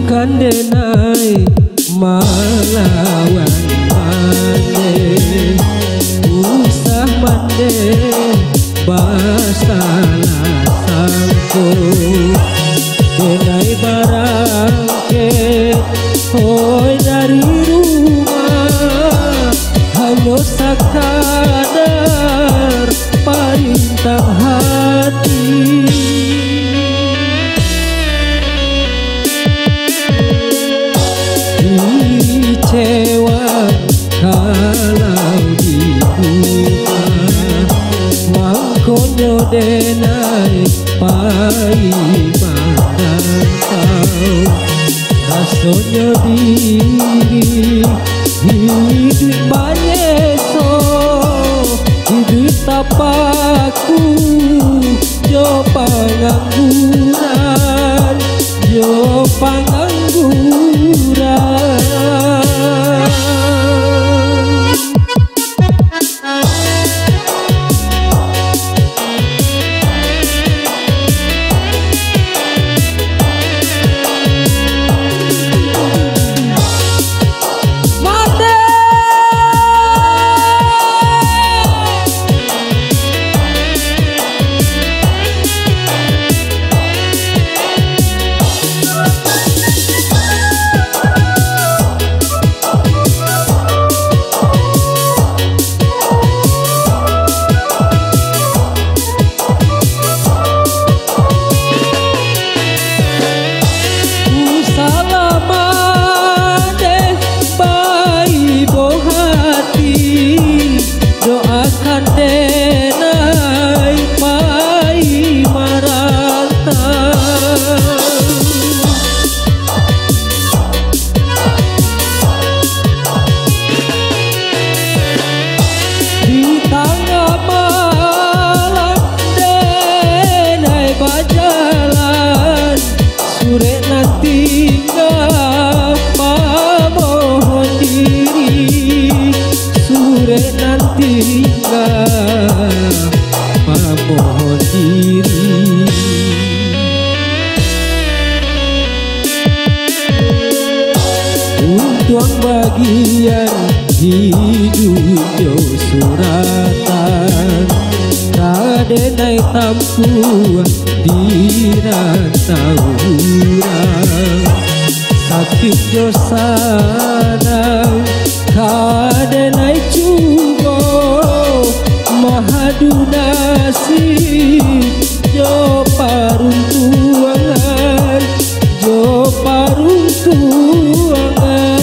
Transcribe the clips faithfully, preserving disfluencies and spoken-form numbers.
kandenai malawan mande usah mande basalah sangko denai barangke hoi dari rumah hanya sakadar parintang hati kecewa kalau di rumah mangkonyo denai pai mandang rasanya diri hidup banyeso hidup tapaku jo pangangguran jo pangangguran mohon diri untuk bagian hidup yo suratan kadenai tampu dirantau urang sakit yo sanang kadenai cubo mahadu nasib jo paruntuangan jo paruntuangan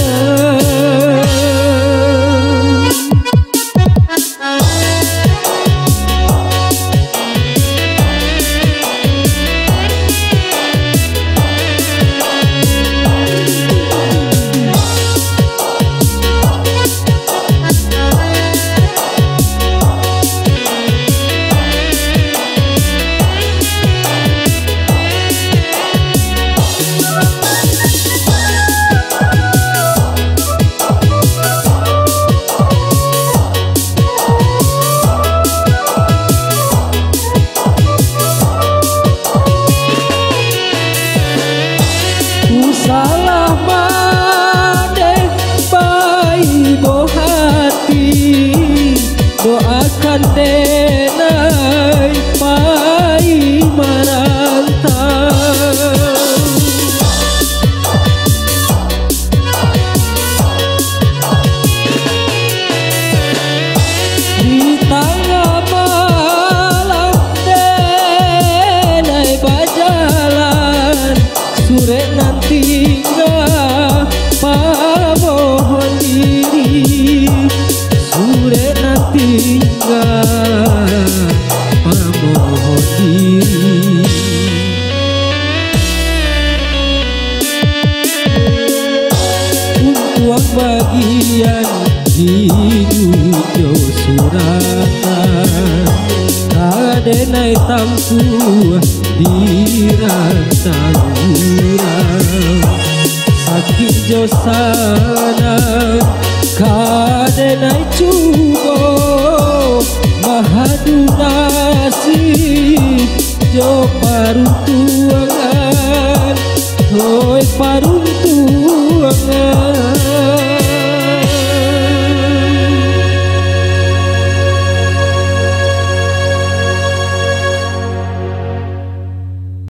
salah made pai bo hati doakan denai pai marantau di tengah malam denai bajalan sore nanti pamohon diri sore nanti pamohon diri untuk bagian hidup yo suratan kadenai tampu dirantau urang sakit jo sanang kadenai cubo mahadu nasib jo paruntuangan hoi paruntuangan bunga